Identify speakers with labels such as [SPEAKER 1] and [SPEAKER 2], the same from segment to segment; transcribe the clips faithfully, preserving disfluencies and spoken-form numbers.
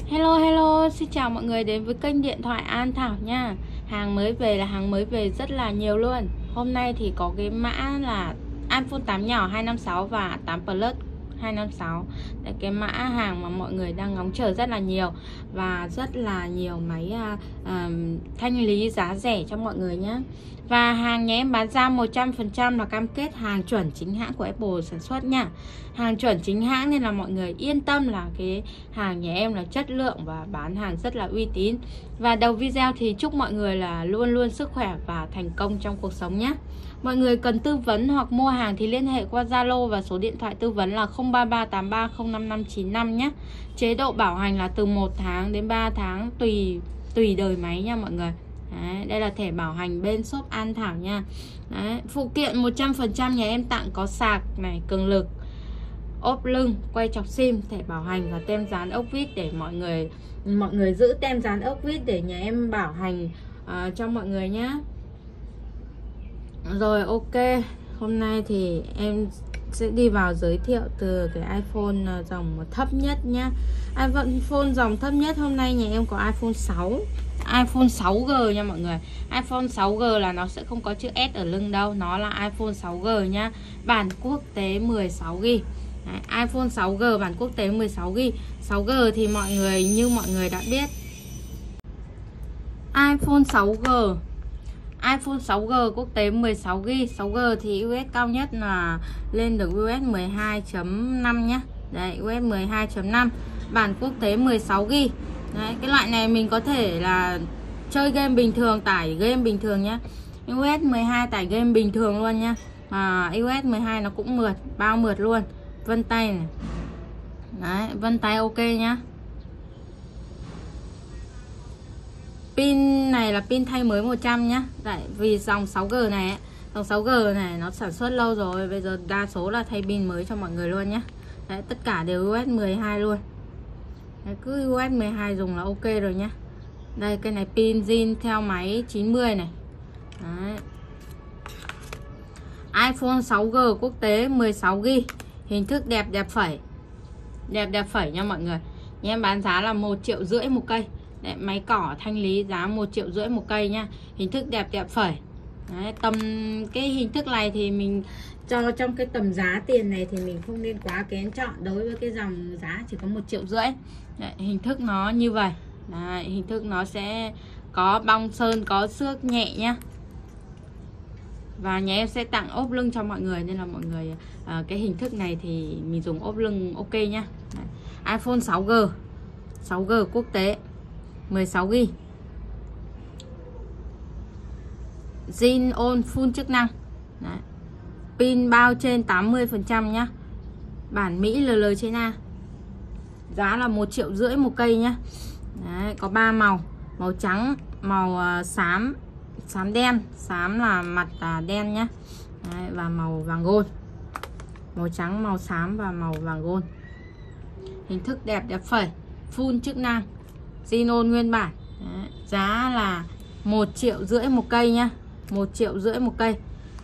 [SPEAKER 1] Hello hello, xin chào mọi người đến với kênh điện thoại An Thảo nha. Hàng mới về là hàng mới về rất là nhiều luôn. Hôm nay thì có cái mã là iPhone tám nhỏ hai năm sáu và tám Plus hai năm sáu. Đấy, cái mã hàng mà mọi người đang ngóng chờ rất là nhiều. Và rất là nhiều máy uh, uh, thanh lý giá rẻ cho mọi người nhé. Và hàng nhà em bán ra một trăm phần trăm là cam kết hàng chuẩn chính hãng của Apple sản xuất nha. Hàng chuẩn chính hãng nên là mọi người yên tâm là cái hàng nhà em là chất lượng và bán hàng rất là uy tín. Và đầu video thì chúc mọi người là luôn luôn sức khỏe và thành công trong cuộc sống nhé. Mọi người cần tư vấn hoặc mua hàng thì liên hệ qua Zalo và số điện thoại tư vấn là không ba ba tám ba không năm năm chín năm nhé. Chế độ bảo hành là từ một tháng đến ba tháng tùy tùy đời máy nha mọi người. Đấy, đây là thẻ bảo hành bên shop An Thảo nha. Đấy, phụ kiện một trăm phần trăm nhà em tặng có sạc này, cường lực, ốp lưng, quay chọc sim, thẻ bảo hành và tem dán ốc vít để mọi người mọi người giữ tem dán ốc vít để nhà em bảo hành uh, cho mọi người nhé. Rồi ok, hôm nay thì em sẽ đi vào giới thiệu từ cái iPhone dòng thấp nhất nhá. iPhone dòng thấp nhất hôm nay nhà em có iPhone sáu, iPhone sáu G nha mọi người. iPhone sáu G là nó sẽ không có chữ S ở lưng đâu, nó là iPhone sáu G nhá. Bản quốc tế mười sáu gi bi. Đấy, iPhone sáu G bản quốc tế mười sáu gi bi. sáu G thì mọi người như mọi người đã biết. iPhone sáu G iPhone sáu G quốc tế mười sáu gi bi. sáu G thì u ét cao nhất là lên được u ét mười hai chấm năm nhá. Đấy, u ét mười hai chấm năm, bản quốc tế mười sáu gi bi. Đấy, cái loại này mình có thể là chơi game bình thường, tải game bình thường nhá. u ét mười hai tải game bình thường luôn nhá. À, u ét mười hai nó cũng mượt, bao mượt luôn. Vân tay này. Đấy, vân tay ok nhá. Pin này là pin thay mới một trăm nhá. Tại vì dòng sáu G này ấy, dòng sáu G này nó sản xuất lâu rồi, bây giờ đa số là thay pin mới cho mọi người luôn nhá. Đấy, tất cả đều u ét mười hai luôn. Đấy, cứ u ét mười hai dùng là ok rồi nhá. Đây, cái này pin zin theo máy chín mươi này. Đấy. iPhone sáu G quốc tế mười sáu gi bi. Hình thức đẹp đẹp phẩy. Đẹp đẹp phẩy nha mọi người. Nhà em bán giá là một triệu rưỡi một cây. Đấy, máy cỏ thanh lý giá một triệu rưỡi một cây nha. Hình thức đẹp đẹp phẩy. Đấy, tầm cái hình thức này thì mình cho trong cái tầm giá tiền này thì mình không nên quá kén chọn đối với cái dòng giá chỉ có một triệu rưỡi. Đấy, hình thức nó như vậy. Đấy, hình thức nó sẽ có bong sơn, có xước nhẹ nhá. Và nhà em sẽ tặng ốp lưng cho mọi người nên là mọi người à, cái hình thức này thì mình dùng ốp lưng ok nhá. Đấy, iPhone sáu G sáu G quốc tế mười sáu gi bi. Zin on full chức năng. Đấy. Pin bao trên tám mươi phần trăm nhá. Bản Mỹ lờ lờ trên A. Giá là một triệu rưỡi một cây nhá. Đấy, có ba màu, màu trắng, màu uh, xám, xám đen, xám là mặt uh, đen nhá. Đấy, và màu vàng gold. Màu trắng, màu xám và màu vàng gold. Hình thức đẹp đẹp phẩy, full chức năng. Zin nguyên bản. Đấy, giá là một triệu rưỡi một cây nhá. một triệu rưỡi một cây.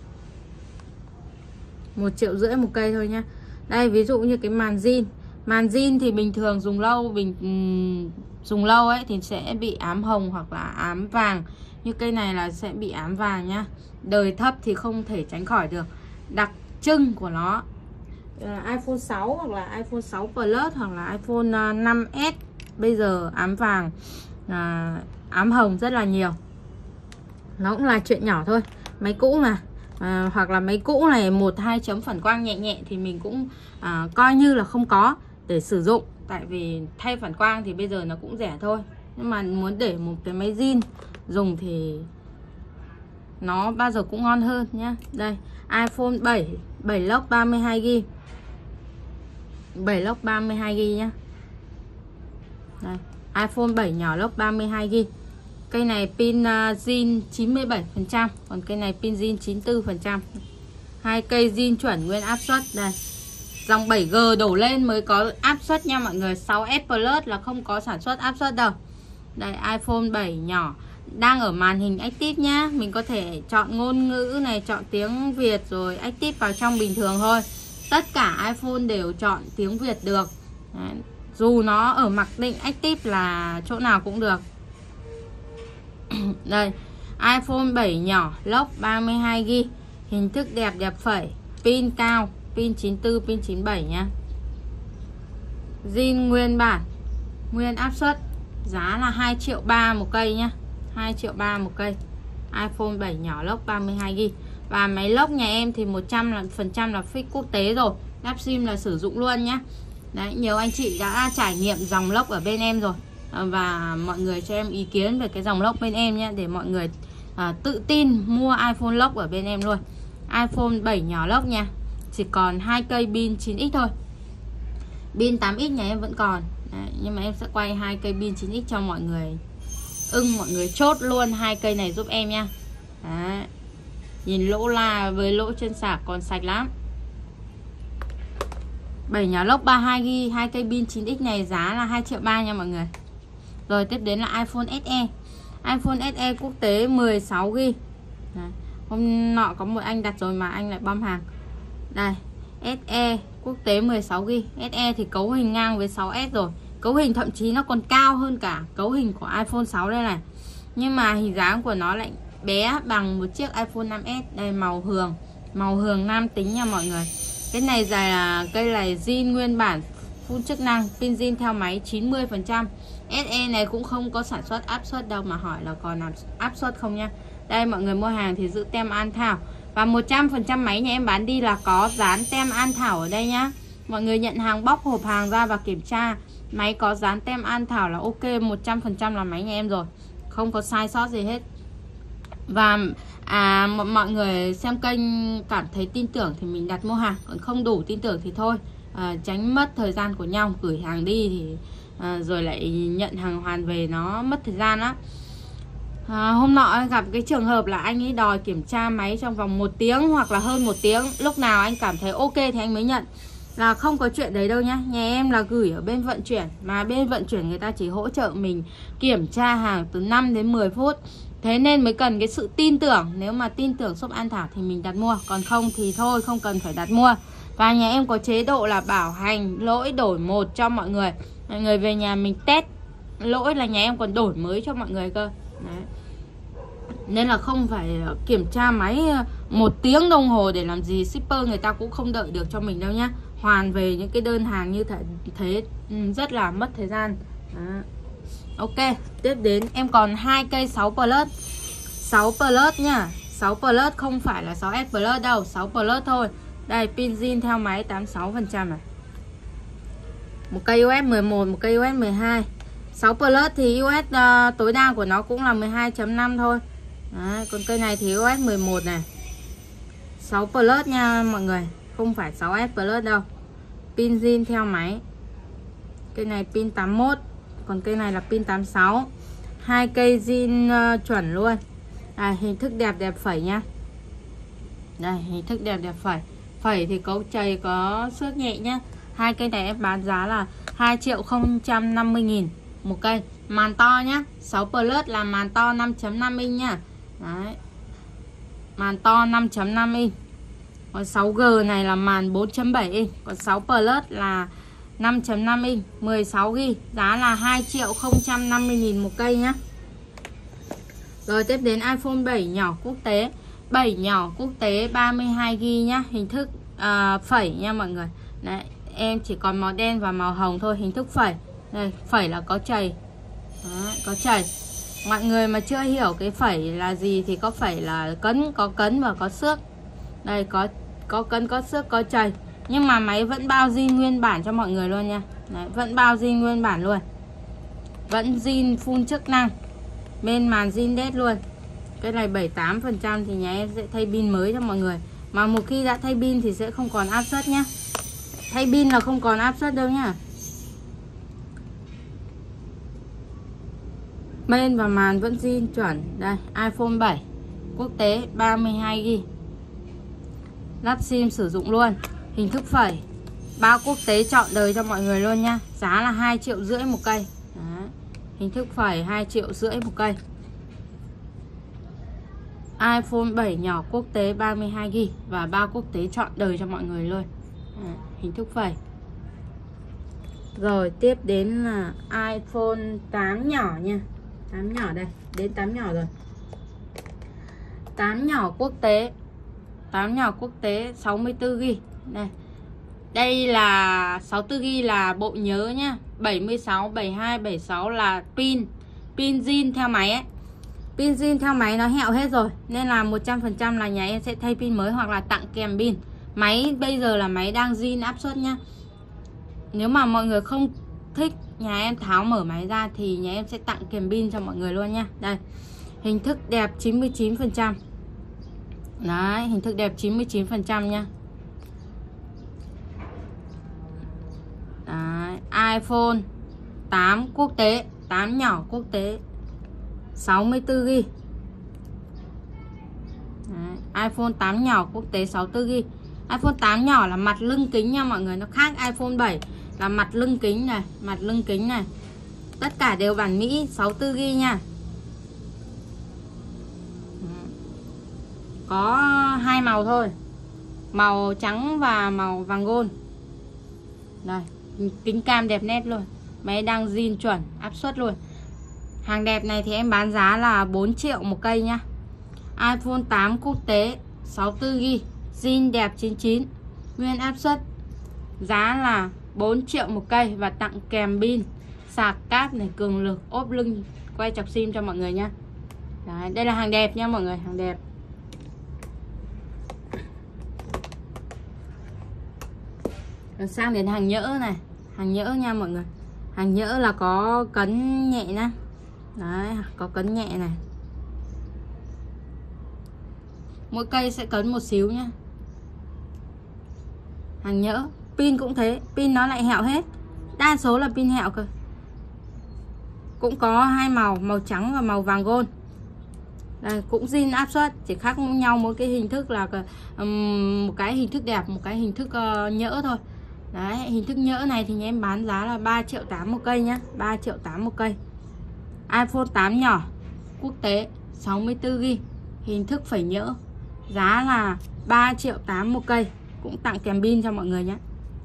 [SPEAKER 1] một triệu rưỡi một cây thôi nhá. Đây ví dụ như cái màn zin. Màn zin thì bình thường dùng lâu bình um, dùng lâu ấy thì sẽ bị ám hồng hoặc là ám vàng. Như cây này là sẽ bị ám vàng nhá. Đời thấp thì không thể tránh khỏi được. Đặc trưng của nó là iPhone sáu hoặc là iPhone sáu Plus hoặc là iPhone năm S bây giờ ám vàng, à, ám hồng rất là nhiều. Nó cũng là chuyện nhỏ thôi, máy cũ mà. À, hoặc là máy cũ này một hai chấm phản quang nhẹ nhẹ thì mình cũng à, coi như là không có để sử dụng. Tại vì thay phản quang thì bây giờ nó cũng rẻ thôi. Nhưng mà muốn để một cái máy zin dùng thì nó bao giờ cũng ngon hơn nhá. Đây, iPhone bảy, bảy lốc ba mươi hai gi bi. bảy lốc ba mươi hai gi bi nhá. Đây, iPhone bảy nhỏ lốc ba mươi hai gi bi. Cây này pin uh, zin chín mươi bảy phần trăm, còn cây này pin zin chín mươi tư phần trăm. Hai cây zin chuẩn nguyên áp suất đây. Dòng bảy G đổ lên mới có áp suất nha mọi người. sáu S Plus là không có sản xuất áp suất đâu. Đây, iPhone bảy nhỏ đang ở màn hình Active nhá. Mình có thể chọn ngôn ngữ này, chọn tiếng Việt rồi Active vào trong bình thường thôi. Tất cả iPhone đều chọn tiếng Việt được. Đấy, Dù nó ở mặc định active là chỗ nào cũng được. Đây, iPhone bảy nhỏ, lốc ba mươi hai gi ga bai, hình thức đẹp đẹp phẩy, pin cao, pin chín tư, pin chín bảy nhá. Zin nguyên bản, nguyên áp suất, giá là hai triệu ba một cây nhá, hai triệu ba một cây. iPhone bảy nhỏ lốc ba mươi hai gi ga bai. Và máy lốc nhà em thì một trăm phần trăm là fix quốc tế rồi, lắp sim là sử dụng luôn nhá. Đấy, nhiều anh chị đã trải nghiệm dòng lốc ở bên em rồi, và mọi người cho em ý kiến về cái dòng lốc bên em nhé, để mọi người à, tự tin mua iPhone lốc ở bên em luôn. iPhone bảy nhỏ lốc nha, chỉ còn hai cây pin chín x thôi. Pin tám x nhà em vẫn còn. Đấy, nhưng mà em sẽ quay hai cây pin chín x cho mọi người. Ưng mọi người chốt luôn hai cây này giúp em nha. Đấy, nhìn lỗ là với lỗ chân sạc còn sạch lắm. Bảy nhỏ lốc ba mươi hai gi ga bai, hai cây pin chín x này giá là hai triệu ba nha mọi người. Rồi tiếp đến là iPhone ét e. iPhone ét e quốc tế mười sáu gi ga bai. Đấy, hôm nọ có một anh đặt rồi mà anh lại bom hàng. Đây, ét e quốc tế mười sáu gi ga bai. ét e thì cấu hình ngang với sáu S rồi. Cấu hình thậm chí nó còn cao hơn cả cấu hình của iPhone sáu đây này. Nhưng mà hình dáng của nó lại bé bằng một chiếc iPhone năm S. Đây, màu hường, màu hường nam tính nha mọi người. Cái này dài là cây này zin nguyên bản, full chức năng, pin zin theo máy chín mươi phần trăm. ét e này cũng không có sản xuất áp suất đâu mà hỏi là còn áp suất không nha. Đây, mọi người mua hàng thì giữ tem An Thảo. Và một trăm phần trăm máy nhà em bán đi là có dán tem An Thảo ở đây nhá. Mọi người nhận hàng bóc hộp hàng ra và kiểm tra, máy có dán tem An Thảo là ok, một trăm phần trăm là máy nhà em rồi, không có sai sót gì hết. Và à, mọi người xem kênh cảm thấy tin tưởng thì mình đặt mua hàng, còn không đủ tin tưởng thì thôi, à, tránh mất thời gian của nhau. Gửi hàng đi thì à, rồi lại nhận hàng hoàn về nó mất thời gian lắm. à, Hôm nọ anh gặp cái trường hợp là anh ấy đòi kiểm tra máy trong vòng một tiếng hoặc là hơn một tiếng. Lúc nào anh cảm thấy ok thì anh mới nhận, là không có chuyện đấy đâu nhá. Nhà em là gửi ở bên vận chuyển, mà bên vận chuyển người ta chỉ hỗ trợ mình kiểm tra hàng từ năm đến mười phút. Thế nên mới cần cái sự tin tưởng. Nếu mà tin tưởng shop An Thảo thì mình đặt mua, còn không thì thôi, không cần phải đặt mua. Và nhà em có chế độ là bảo hành lỗi đổi một cho mọi người. Mọi người về nhà mình test lỗi là nhà em còn đổi mới cho mọi người cơ. Đấy, nên là không phải kiểm tra máy một tiếng đồng hồ để làm gì. Shipper người ta cũng không đợi được cho mình đâu nhá. Hoàn về những cái đơn hàng như thế, thế rất là mất thời gian. Đó. Ok, tiếp đến em còn hai cây sáu Plus. sáu Plus nhá. sáu Plus không phải là sáu S Plus đâu, sáu Plus thôi. Đây, pin zin theo máy tám mươi sáu phần trăm này. Một cây u ét mười một, một cây u ét mười hai. sáu Plus thì u ét uh, tối đa của nó cũng là mười hai chấm năm thôi. Đấy, còn cây này thì u ét mười một này. sáu Plus nha mọi người, không phải sáu S Plus đâu. Pin zin theo máy. Cây này pin tám mươi mốt, còn cây này là pin tám mươi sáu. Hai cây zin uh, chuẩn luôn. À, hình thức đẹp đẹp phẩy nhá. Đây, hình thức đẹp đẹp phẩy. Phẩy thì cấu chày có xước nhẹ nhá. Hai cây này em bán giá là hai triệu không trăm năm mươi nghìn một cây. Màn to nhá. sáu Plus là màn to năm chấm năm inch nhá. Đấy, màn to năm chấm năm inch. Còn sáu G này là màn bốn chấm bảy inch. Còn sáu Plus là năm chấm năm inch, mười sáu gi ga bai. Giá là hai triệu không trăm năm mươi nghìn một cây nhá. Rồi tiếp đến iPhone bảy nhỏ quốc tế. bảy nhỏ quốc tế ba mươi hai gi ga bai nhá. Hình thức uh, phẩy nha mọi người. Đấy, em chỉ còn màu đen và màu hồng thôi. Hình thức phẩy. Đây, phẩy là có chày. Đấy, có chày. Mọi người mà chưa hiểu cái phẩy là gì thì có phẩy là cấn, có cấn và có xước. Đây, có có cấn, có xước, có chày. Nhưng mà máy vẫn bao zin nguyên bản cho mọi người luôn nha. Đấy, vẫn bao zin nguyên bản luôn. Vẫn zin full chức năng. Bên màn zin đét luôn. Cái này bảy mươi tám phần trăm thì nhà em sẽ thay pin mới cho mọi người. Mà một khi đã thay pin thì sẽ không còn áp suất nhá. Thay pin là không còn áp suất đâu nhá. Bên và màn vẫn zin chuẩn. Đây, iPhone bảy quốc tế ba mươi hai gi ga bai. Lắp sim sử dụng luôn. Hình thức phẩy. Bao quốc tế chọn đời cho mọi người luôn nha. Giá là hai triệu rưỡi một cây. Đó. Hình thức phẩy hai triệu rưỡi một cây. iPhone bảy nhỏ quốc tế ba mươi hai gi ga bai. Và bao quốc tế chọn đời cho mọi người luôn. Đó. Hình thức phẩy. Rồi tiếp đến là iPhone tám nhỏ nha. tám nhỏ đây, đến tám nhỏ rồi. tám nhỏ quốc tế. tám nhỏ quốc tế sáu mươi tư gi-ga-bai. Đây. Đây là sáu mươi tư gi-ga-bai là bộ nhớ nhá. bảy mươi sáu, bảy mươi hai, bảy mươi sáu là pin. Pin zin theo máy ấy. Pin zin theo máy nó hẹo hết rồi, nên là một trăm phần trăm là nhà em sẽ thay pin mới hoặc là tặng kèm pin. Máy bây giờ là máy đang zin áp suất nhá. Nếu mà mọi người không thích nhà em tháo mở máy ra thì nhà em sẽ tặng kèm pin cho mọi người luôn nha. Đây. Hình thức đẹp chín mươi chín phần trăm. Đấy, hình thức đẹp chín mươi chín phần trăm nha. Đấy, iPhone tám quốc tế, tám nhỏ quốc tế sáu mươi tư gi-ga-bai. Đấy, iPhone tám nhỏ quốc tế sáu mươi tư gi-ga-bai. iPhone tám nhỏ là mặt lưng kính nha mọi người, nó khác iPhone bảy là mặt lưng kính này, mặt lưng kính này. Tất cả đều bản Mỹ sáu mươi tư gi-ga-bai nha. Có hai màu thôi, màu trắng và màu vàng gold. Đây, kính cam đẹp nét luôn. Máy đang zin chuẩn, áp suất luôn. Hàng đẹp này thì em bán giá là bốn triệu một cây nhá. iPhone tám quốc tế sáu mươi tư gi-ga-bai, zin đẹp chín mươi chín, nguyên áp suất. Giá là bốn triệu một cây và tặng kèm pin, sạc cáp này, cường lực, ốp lưng, quay chọc sim cho mọi người nhá. Đấy, đây là hàng đẹp nha mọi người, hàng đẹp. Rồi sang đến hàng nhỡ này, hàng nhỡ nha mọi người. Hàng nhỡ là có cấn nhẹ nhá. Đấy, có cấn nhẹ này. Mỗi cây sẽ cấn một xíu nhá. Hàng nhỡ, pin cũng thế, pin nó lại hẹo hết. Đa số là pin hẹo cơ. Cũng có hai màu, màu trắng và màu vàng gold. Đây, cũng zin áp suất, chỉ khác nhau mỗi cái hình thức là um, một cái hình thức đẹp, một cái hình thức uh, nhỡ thôi. Đấy, hình thức nhỡ này thì nhà em bán giá là ba triệu tám một cây nhá, ba triệu tám một cây. iPhone tám nhỏ quốc tế sáu mươi tư gi-ga-bai, hình thức phẩy nhỡ. Giá là ba triệu tám một cây, cũng tặng kèm pin cho mọi người nhé.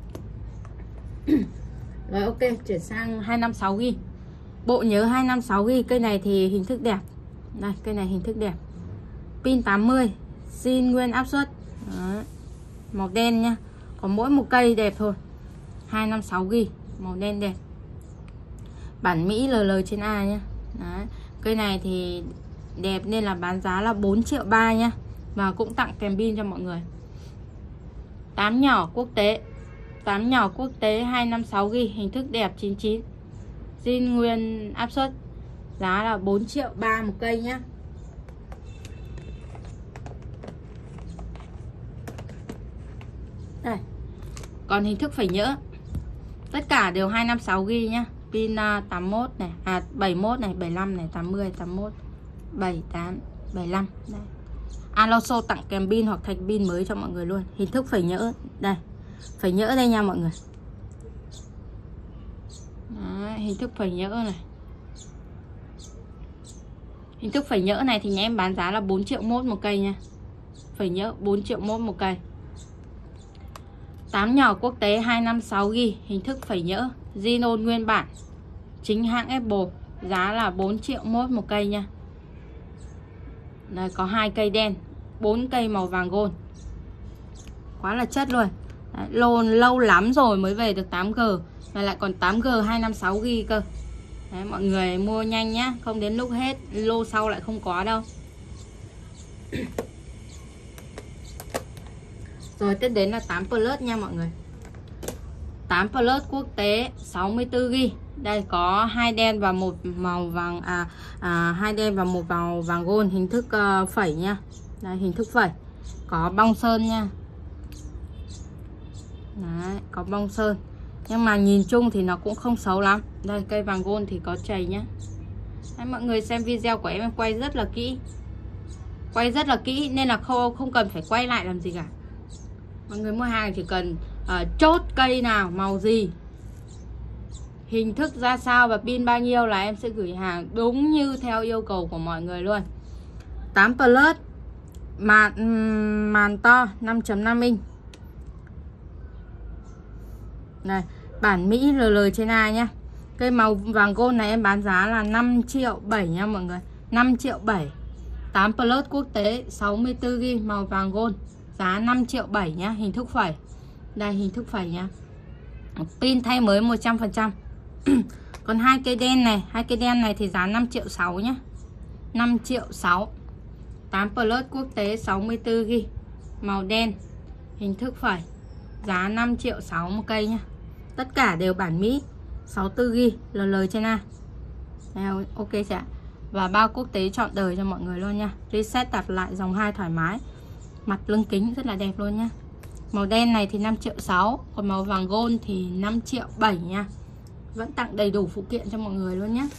[SPEAKER 1] Rồi ok, chuyển sang hai năm sáu gi-ga-bai. Bộ nhớ hai năm sáu gi-ga-bai, cây này thì hình thức đẹp. Đây, cây này hình thức đẹp. Pin tám mươi, zin nguyên áp suất. Đó. Màu đen nhá. Còn mỗi một cây đẹp thôi. hai năm sáu gi-ga-bai, màu đen đẹp. Bản Mỹ lờ lờ trên A nhá. Đấy. Cây này thì đẹp nên là bán giá là bốn triệu ba nhá. Và cũng tặng kèm pin cho mọi người. tám nhỏ quốc tế. tám nhỏ quốc tế hai năm sáu gi-ga-bai, hình thức đẹp chín mươi chín. Zin nguyên áp suất. Giá là bốn triệu ba một cây nhá. Đây. Còn hình thức phẩy nhỡ. Tất cả đều hai năm sáu gi-ga-bai nhá. Pin uh, tám mươi mốt này, à bảy mươi mốt này, bảy mươi lăm này, tám mươi, tám mươi mốt, bảy mươi tám, bảy mươi lăm. Đây. Aloso tặng kèm pin hoặc thành pin mới cho mọi người luôn. Hình thức phẩy nhỡ. Đây. Phẩy nhỡ đây nha mọi người. Đấy, hình thức phẩy nhỡ này. Hình thức phẩy nhỡ này thì nhà em bán giá là bốn triệu mốt một cây nha. Phẩy nhỡ bốn triệu mốt một cây. tám nhỏ quốc tế hai năm sáu gi-ga-bai, hình thức phẩy nhỡ, zin nguyên bản, chính hãng Apple. Giá là bốn triệu mốt một cây nha. Đây, có hai cây đen, bốn cây màu vàng gold. Quá là chất luôn. Đấy, lâu, lâu lắm rồi mới về được tám G. Và lại còn tám G hai năm sáu gi-ga-bai cơ. Đấy, mọi người mua nhanh nhá, không đến lúc hết lô sau lại không có đâu. Rồi tiếp đến là tám Plus nha mọi người. tám Plus quốc tế sáu mươi tư gi-ga-bai. Đây có hai đen và một màu vàng, à, à hai đen và một màu vàng gold, hình thức uh, phẩy nha. Đây, hình thức phẩy. Có bong sơn nha. Đấy, có bong sơn. Nhưng mà nhìn chung thì nó cũng không xấu lắm. Đây, cây vàng gold thì có chày nhá. Đấy, mọi người xem video của em em quay rất là kỹ. Quay rất là kỹ nên là không, không cần phải quay lại làm gì cả. Mọi người mua hàng chỉ cần uh, chốt cây nào, màu gì, hình thức ra sao và pin bao nhiêu là em sẽ gửi hàng đúng như theo yêu cầu của mọi người luôn. tám Plus màn, màn to năm chấm năm inch. Này, bản Mỹ lờ lờ trên A nhá. Cây màu vàng gold này em bán giá là năm triệu bảy nha mọi người. năm triệu bảy. tám plus quốc tế sáu mươi tư gi ga bai màu vàng gold. Giá năm triệu bảy nhá, hình thức phẩy. Đây hình thức phẩy nhá. Pin thay mới một trăm phần trăm. Còn hai cây đen này, hai cây đen này thì giá năm triệu sáu nhá. năm triệu sáu. tám plus quốc tế sáu mươi tư gi ga bai màu đen, hình thức phẩy. Giá năm triệu sáu một cây nhá. Tất cả đều bản Mỹ, sáu mươi tư gi ga bai lờ lờ trên A. Đây, ok chưa ạ? Và bao quốc tế trọn đời cho mọi người luôn nha. Reset đặt lại dòng hai thoải mái. Mặt lưng kính rất là đẹp luôn nhá. Màu đen này thì năm triệu sáu, còn màu vàng gold thì năm triệu bảy nha. Vẫn tặng đầy đủ phụ kiện cho mọi người luôn nhé.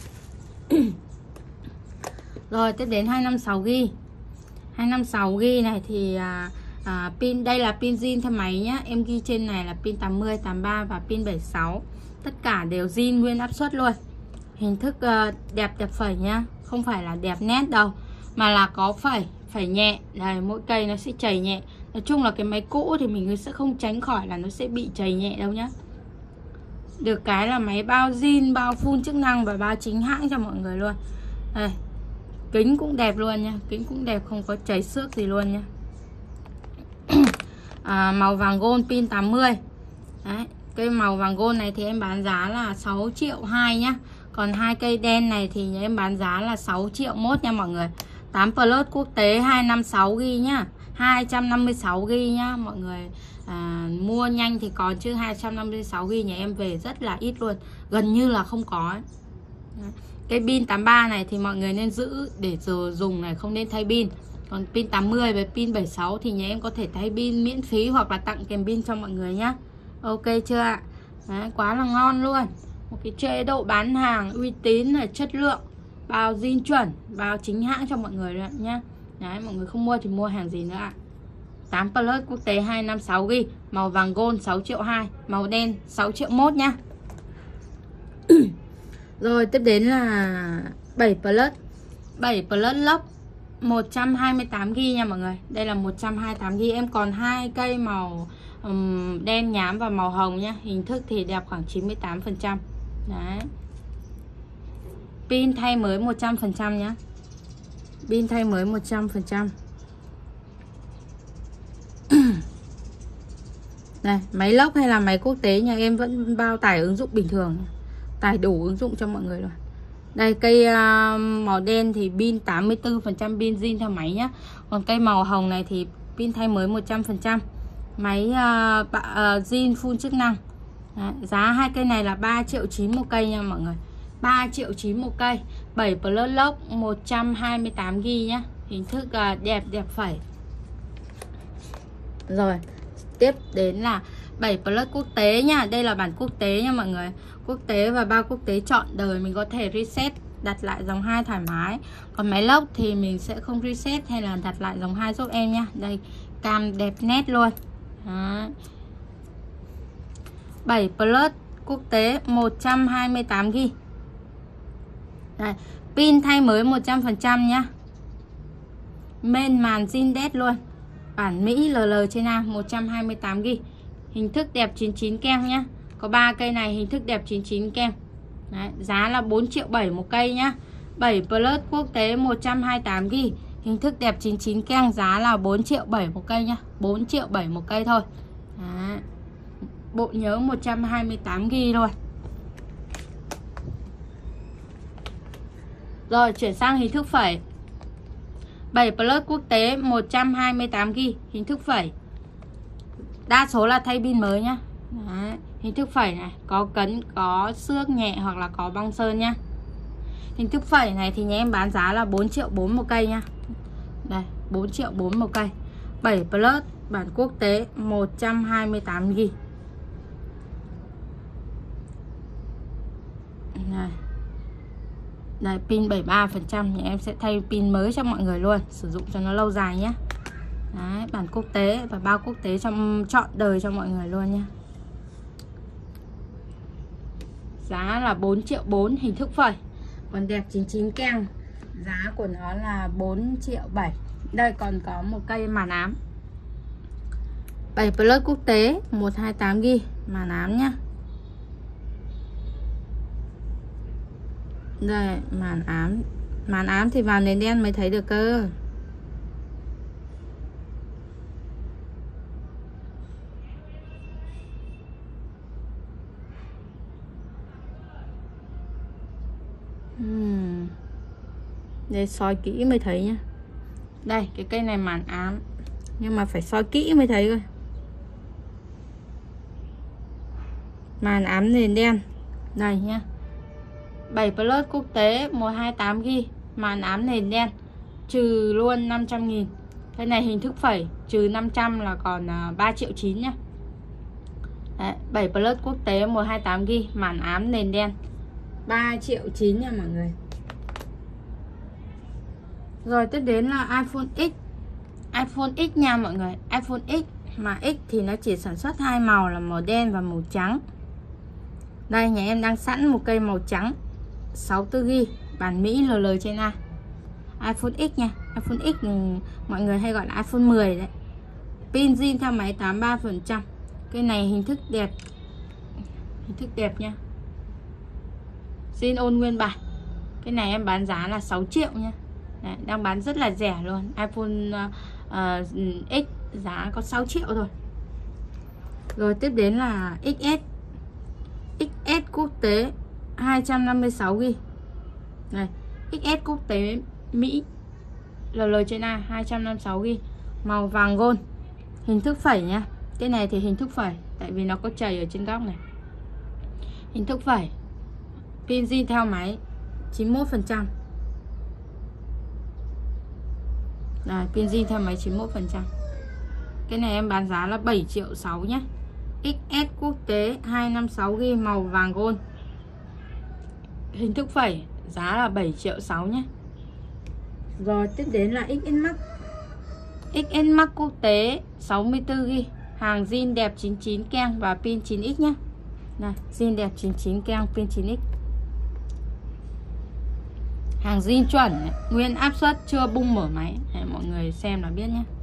[SPEAKER 1] Rồi tiếp đến hai trăm năm mươi sáu gi ga bai. hai trăm năm mươi sáu gi ga bai này thì à, à, pin đây là pin zin theo máy nhá. Em ghi trên này là pin tám mươi, tám mươi ba và pin bảy mươi sáu. Tất cả đều zin nguyên áp suất luôn. Hình thức uh, đẹp đẹp phẩy nhá, không phải là đẹp nét đâu, mà là có phẩy, phẩy nhẹ. Đây, mỗi cây nó sẽ chảy nhẹ. Nói chung là cái máy cũ thì mình sẽ không tránh khỏi là nó sẽ bị chảy nhẹ đâu nhá. Được cái là máy bao zin, bao full chức năng và bao chính hãng cho mọi người luôn. Đây, kính cũng đẹp luôn nha, kính cũng đẹp, không có chảy xước gì luôn nha. À, màu vàng gold pin tám mươi. Đấy, cây màu vàng gold này thì em bán giá là sáu triệu hai nhá. Còn hai cây đen này thì em bán giá là sáu triệu mốt nha mọi người. tám plus quốc tế hai trăm năm mươi sáu gi ga bai nhá. hai trăm năm mươi sáu gi ga bai nhá mọi người. À, mua nhanh thì còn, chứ hai trăm năm mươi sáu gi ga bai nhà em về rất là ít luôn, gần như là không có ấy. Cái pin tám mươi ba này thì mọi người nên giữ để giờ dùng này, không nên thay pin. Còn pin tám mươi với pin bảy mươi sáu thì nhà em có thể thay pin miễn phí hoặc là tặng kèm pin cho mọi người nhá. Ok chưa ạ? Đấy, quá là ngon luôn. Một cái chế độ bán hàng uy tín là chất lượng, bao zin chuẩn, bao chính hãng cho mọi người nữa nhá. Đấy, mọi người không mua thì mua hàng gì nữa ạ. tám plus quốc tế hai trăm năm mươi sáu gi ga bai, màu vàng gold sáu triệu hai, màu đen sáu triệu mốt nhá. Rồi tiếp đến là bảy plus. bảy plus lốc một trăm hai mươi tám gi ga bai nha mọi người. Đây là một trăm hai mươi tám gi ga bai. Em còn hai cây màu um, đen nhám và màu hồng nhá. Hình thức thì đẹp khoảng chín mươi tám phần trăm. Đấy. Pin thay mới một trăm phần trăm nhá. Pin thay mới một trăm phần trăm. Này, máy lốc hay là máy quốc tế nhà em vẫn bao tải ứng dụng bình thường, tải đủ ứng dụng cho mọi người rồi. Đây cây uh, màu đen thì pin tám mươi tư phần trăm pin zin theo máy nhá. Còn cây màu hồng này thì pin thay mới một trăm phần trăm. Máy uh, uh, zin full chức năng. Đấy, giá hai cây này là ba triệu chín một cây nha mọi người. ba triệu chín một cây. bảy plus lốc một trăm hai mươi tám gi ga bai nhá. Hình thức uh, đẹp đẹp phẩy. Rồi, tiếp đến là bảy plus quốc tế nha. Đây là bản quốc tế nha mọi người. Quốc tế và bao quốc tế trọn đời, mình có thể reset đặt lại dòng hai thoải mái. Còn máy lốc thì mình sẽ không reset hay là đặt lại dòng hai giúp em nhá. Đây, cam đẹp nét luôn. Đó. bảy plus quốc tế một trăm hai mươi tám gi ga bai. Đây, pin thay mới một trăm phần trăm nhá. Main màn zin đét luôn. Bản Mỹ lờ lờ trên A một trăm hai mươi tám gi ga bai. Hình thức đẹp chín mươi chín kem nhá. Có ba cây này hình thức đẹp chín mươi chín kem. Đấy, giá là bốn triệu bảy một cây nhá. bảy plus quốc tế một trăm hai mươi tám gi ga bai. Hình thức đẹp chín mươi chín kem, giá là bốn triệu bảy một cây nhá. bốn triệu bảy một cây thôi. Đấy. Bộ nhớ một trăm hai mươi tám gi ga bai luôn. Rồi chuyển sang hình thức phẩy. bảy plus quốc tế một trăm hai mươi tám gi ga bai. Hình thức phẩy. Đa số là thay pin mới nhá. Đấy. Hình thức phẩy này có cấn, có xước nhẹ hoặc là có bong sơn nhá. Hình thức phẩy này thì nhà em bán giá là bốn triệu bốn một cây nhá. Đây, bốn triệu bốn một cây. bảy plus bản quốc tế một trăm hai mươi tám gi ga bai. Đây. Đây, pin bảy mươi ba phần trăm, nhà em sẽ thay pin mới cho mọi người luôn, sử dụng cho nó lâu dài nhé. Đấy, bản quốc tế và bao quốc tế trong trọn đời cho mọi người luôn nha. Giá là bốn triệu bốn, hình thức phẩy. Còn đẹp chín mươi chín keng, giá của nó là bốn triệu bảy. Đây còn có một cây màn ám bảy plus quốc tế một trăm hai mươi tám gi ga bai màn ám nhá. Đây, màn ám. Màn ám thì vào nền đen mới thấy được cơ. uhm. Để soi kỹ mới thấy nhá. Đây, cái cây này màn ám, nhưng mà phải soi kỹ mới thấy thôi. Màn ám nền đen. Đây nhá. bảy plus quốc tế một trăm hai mươi tám gi ga bai. Màn ám nền đen. Trừ luôn năm trăm nghìn. Cái này hình thức phẩy. Trừ năm trăm là còn ba triệu chín nhá. Đấy, bảy plus quốc tế một trăm hai mươi tám gi ga bai. Màn ám nền đen ba triệu chín nha mọi người. Rồi tiếp đến là iPhone X. iPhone X nha mọi người. iPhone X. Mà X thì nó chỉ sản xuất hai màu là màu đen và màu trắng. Đây, nhà em đang sẵn một cây màu trắng sáu mươi tư gi ga bai. Bản Mỹ lờ lờ trên A. iPhone X nha. iPhone X mọi người hay gọi là iPhone mười đấy. Pin zin theo máy tám mươi ba phần trăm. Cái này hình thức đẹp. Hình thức đẹp nha. Zin ôn nguyên bản. Cái này em bán giá là sáu triệu nha. Đấy, đang bán rất là rẻ luôn. iPhone uh, X giá có sáu triệu thôi. Rồi tiếp đến là ích ét. ích ét quốc tế hai trăm năm mươi sáu gi ga bai. Này, ích ét quốc tế Mỹ lờ lờ trên A hai trăm năm mươi sáu gi ga bai. Màu vàng gold. Hình thức phẩy nhá. Cái này thì hình thức phẩy, tại vì nó có chày ở trên góc này. Hình thức phẩy. Pin zin theo máy chín mươi mốt phần trăm. Đây, pin zin theo máy chín mươi mốt phần trăm. Cái này em bán giá là bảy triệu sáu nhé. ích ét quốc tế hai trăm năm mươi sáu gi ga bai màu vàng gold. Hình thức phẩy, giá là bảy triệu sáu nhé. Rồi tiếp đến là ích ét Max. ích ét Max quốc tế sáu mươi tư gi ga bai. Hàng zin đẹp chín mươi chín keng và pin chín x nhé. Này, zin đẹp chín mươi chín keng, pin chín x. Hàng zin chuẩn này, nguyên áp suất, chưa bung mở máy. Để mọi người xem là biết nhé.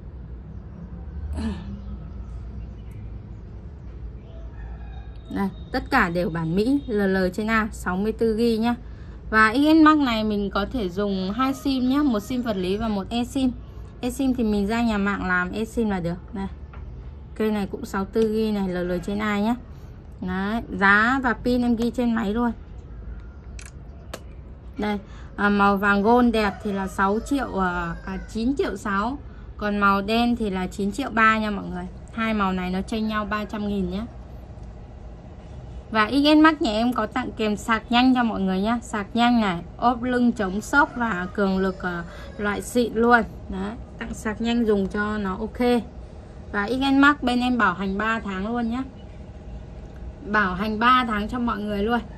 [SPEAKER 1] Đây, tất cả đều bản Mỹ lờ lờ trên A sáu mươi tư gi ga bai nhá. Và ích ét Max này mình có thể dùng hai sim nhé, một sim vật lý và một eSIM. eSIM thì mình ra nhà mạng làm eSIM là được. Đây. Cây này cũng sáu mươi tư gi ga bai này, lờ lờ trên A nhé. Đấy, giá và pin em ghi trên máy luôn. Đây, à, màu vàng gold đẹp thì là sáu triệu à, chín triệu sáu. Còn màu đen thì là chín triệu ba nha mọi người. Hai màu này nó chênh nhau ba trăm nghìn nhé. Và ích ét Max nhà em có tặng kèm sạc nhanh cho mọi người nhé. Sạc nhanh này, ốp lưng chống sốc và cường lực uh, loại xịn luôn. Đấy, tặng sạc nhanh dùng cho nó ok. Và ích ét Max bên em bảo hành ba tháng luôn nhé. Bảo hành ba tháng cho mọi người luôn.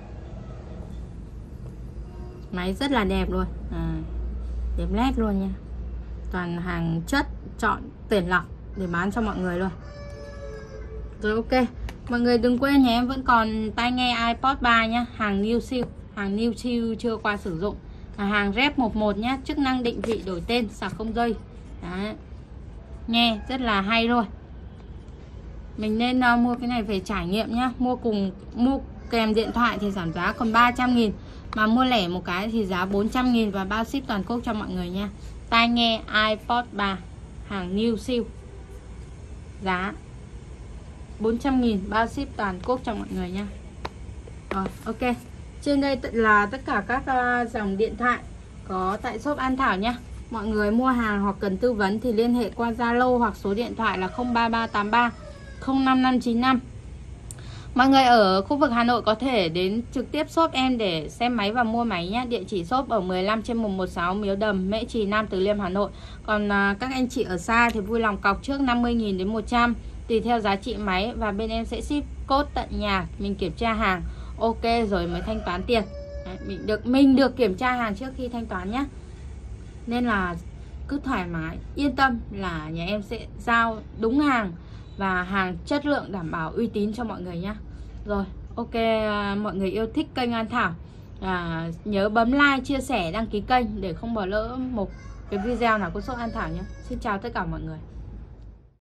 [SPEAKER 1] Máy rất là đẹp luôn, à, đẹp nét luôn nha. Toàn hàng chất chọn tuyển lọc để bán cho mọi người luôn. Rồi ok. Mọi người đừng quên nhà em vẫn còn tai nghe iPod ba nhá. Hàng new siêu. Hàng new siêu chưa qua sử dụng, là hàng rep mười một nhá. Chức năng định vị đổi tên, sạc không dây. Đấy, nghe rất là hay luôn. Mình nên uh, mua cái này về trải nghiệm nhá. Mua cùng mua kèm điện thoại thì giảm giá còn ba trăm nghìn. Mà mua lẻ một cái thì giá bốn trăm nghìn và bao ship toàn quốc cho mọi người nha. Tai nghe iPod ba hàng new siêu, giá bốn trăm nghìn, bao ship toàn quốc cho mọi người nha. Rồi ok. Trên đây là tất cả các uh, dòng điện thoại có tại shop An Thảo nhá. Mọi người mua hàng hoặc cần tư vấn thì liên hệ qua Zalo hoặc số điện thoại là không ba ba tám ba không năm năm chín năm. Mọi người ở khu vực Hà Nội có thể đến trực tiếp shop em để xem máy và mua máy nhé. Địa chỉ shop ở mười lăm trên một trăm mười sáu Miếu Đầm, Mễ Trì, Nam Từ Liêm, Hà Nội. Còn à, các anh chị ở xa thì vui lòng cọc trước năm mươi nghìn đến một trăm tùy theo giá trị máy. Và bên em sẽ ship code tận nhà. Mình kiểm tra hàng ok rồi mới thanh toán tiền. Đấy, mình được mình được kiểm tra hàng trước khi thanh toán nhé. Nên là cứ thoải mái, yên tâm là nhà em sẽ giao đúng hàng và hàng chất lượng đảm bảo uy tín cho mọi người nhé. Rồi ok, mọi người yêu thích kênh An Thảo à, nhớ bấm like, chia sẻ, đăng ký kênh để không bỏ lỡ một cái video nào của shop An Thảo nhé. Xin chào tất cả mọi người.